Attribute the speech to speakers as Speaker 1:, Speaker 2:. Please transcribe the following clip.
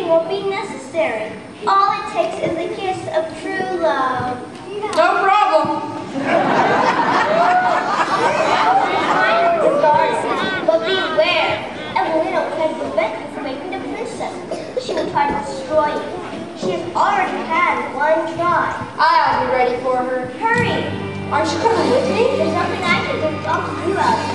Speaker 1: won't be necessary. All it takes is a kiss of true love.
Speaker 2: No problem.
Speaker 1: But beware, Evelina can prevent you from making the princess. She will try to destroy you. She has already had one try.
Speaker 2: I'll be ready for her.
Speaker 1: Hurry!
Speaker 2: Aren't you coming with me?
Speaker 1: There's nothing I can do to stop you out